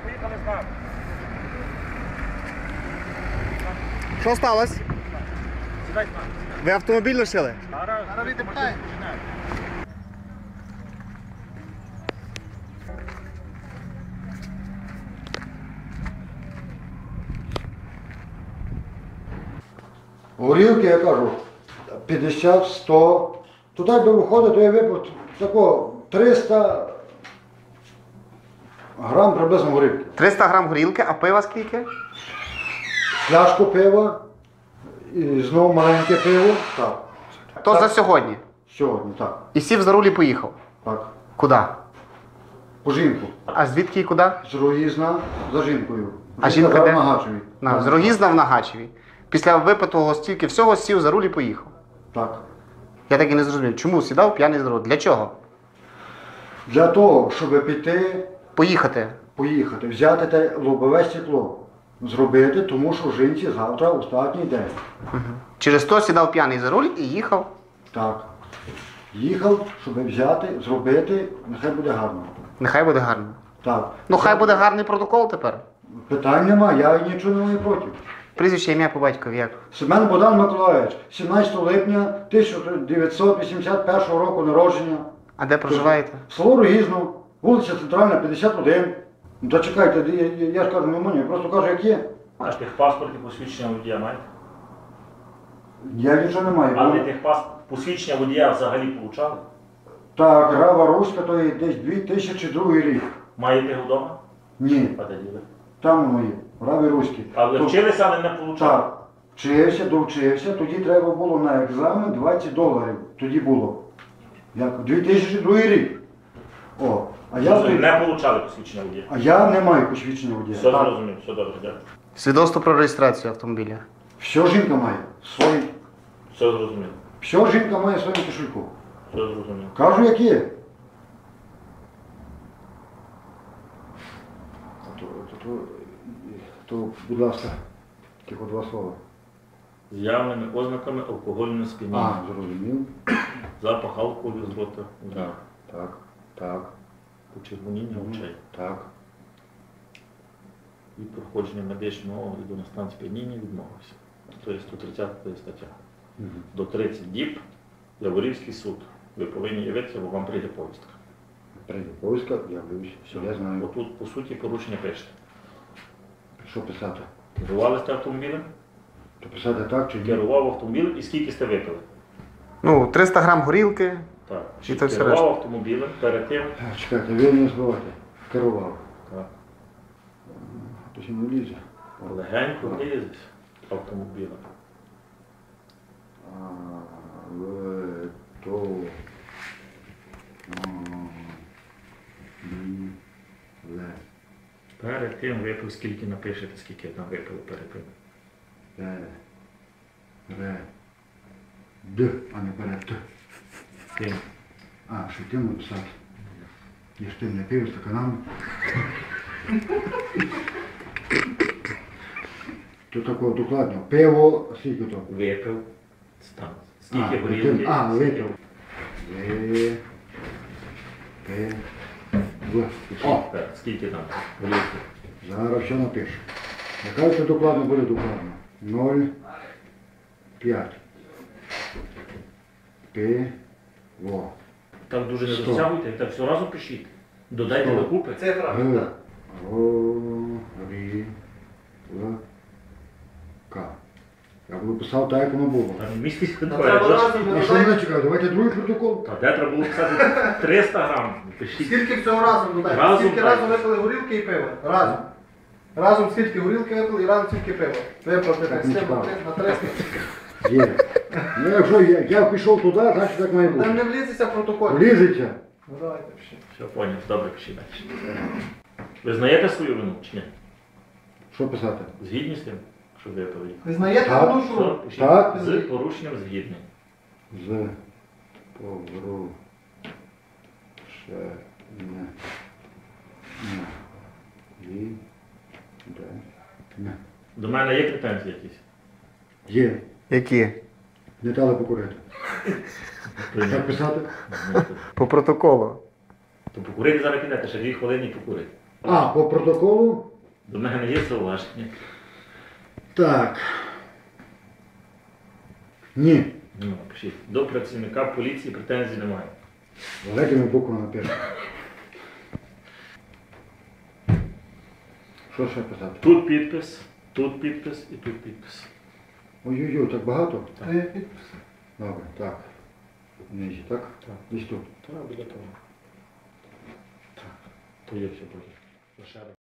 Поїхали з нами. Що сталося? Сідай з нами. Ви автомобіль лишили? Зараз відпитаємо. Горілки, я кажу, 50, 100. Туди якби виходить, то я випив такого 300 грам приблизно горілки. 300 грам горілки, а пива скільки? Пляшку пива, і знову маленьке пиво. Так. То Так. за сьогодні. Сьогодні, так. І сів за руль і поїхав. Так. Куди? По жінку. А звідки і куди? З Рогізна за жінкою. А жінка де? на Гачеві. З Рогізна в Нагачеві. Після випитого стільки всього сів за руль і поїхав. Так. Я так і не зрозумів, чому сідав п'яний за руль? Для чого? Для того, щоб піти, Поїхати. поїхати, взяти те лобове стекло. Зробити, тому що жінці завтра останній день. Через то сідав п'яний за руль і їхав. Так. Їхав, щоб взяти, зробити, нехай буде гарно. Нехай буде гарно. Так. Ну хай буде гарний протокол тепер. Питань нема, я нічого не маю проти. Прізвище, ім'я по батькові як? Семен Богдан Миколаївич, 17 липня 1981 року народження. А де проживаєте? Село Рогізно, вулиця Центральна, 51. Ну та чекайте, я ж кажу, не мені, я просто кажу, як є. А ж техпаспорт і посвідчення водія маєте? Я нічого не маю. А ви техпаспорт, посвідчення водія взагалі получали? Так, Грава Руська, то є десь 2002 рік. Маєте його вдома? Ні, А де діли? там воно є, в Граві Руській. А ви То- вчилися, але не получали? Так, вчився, довчився, тоді треба було на екзамен $20. Тоді було. Як 2002 рік. О, Не получали посвідчення водія? а я не маю посвідчення водія. Все Так. зрозумів, все добре, дякую. Свідоцтво про реєстрацію автомобіля. Все жінка має. Свої. Все зрозумів, Все жінка має в своєму кошельку. все зрозумів. Кажу, як є. То, будь ласка, тільки два слова. З явними ознаками алкогольного сп'яніння. Зрозумів. Запах алкоголю з рота. Так. Почервоніння очей. Так. І проходження медичного огляду на стан сп'яніння відмовився. Тобто 130 стаття. До 30 діб Яворівський суд. Ви повинні явитися, бо вам прийде повістка. Прийде повістка, я вивчу. Все, я знаю. Отут, по суті, порушення пишете. Що писати? Керували сте автомобілем? То писати так чи ні? Керував автомобілем і скільки сте випили? Ну, 300 грам горілки. Так. І Чи то все керував решта. автомобілем перед тим? Чекайте, ви не збивайте. Керував. Так. То ще не лізе. Легенько лізь автомобілем. Перед тим випив, скільки напишете, скільки там випили перед тим. Д, а не перед Т. Тим. А, що тим написати. Я ж тим не пив стаканами. То такого докладно. Пиво, скільки то? Випив. Стан. Скільки А, горілки? випив. О, Так, скільки там горілки? зараз все напишу. Нехай це докладно буде докладно. 0,5. Пиво. Так дуже не 100. розтягуйте, так все разом пишіть. Додайте 100. докупи. Горілка. Я буду писав так, як воно було. Там місяць А що мене чекає? Давайте другий протокол. Та де треба було писати 300 грам. Пишіть. Скільки всього разом додаємо? Разом Скільки так. разом випили горілки і пиво? Разом. Разом скільки горілки випили і разом скільки пиво. Виплати Так, з не тим цікаво. на 300. Є. Ну якщо я пішов туди, значить так має Там бути. не влізеться в протокол. Влізеться. Ну давайте пишіть. Все, поняв, добре, пишіть далі. Ви знаєте свою вину чи ні? Що писати? Згідні з тим, що випили? Ви знаєте Так. одну Все, шуру? пишіть. Так. З порушенням згідний. З порушенням. До мене є претензії якісь? Є. Які? Не дали покурити. Так писати? По протоколу. То покурити зараз підете, ще 2 хвилини і покурити. А, по протоколу? До мене є зауваження. Так. Ні. Ну, пишіть. До працівника поліції претензій немає. Великими буквами напишу. Що ще писати? Тут підпис і тут підпис. Ой-ой-ой, так багато? Та є підпис. Добре, так. Нижче, так? Так. Десь тут. Так, буде того. Так. То є все потім. Лише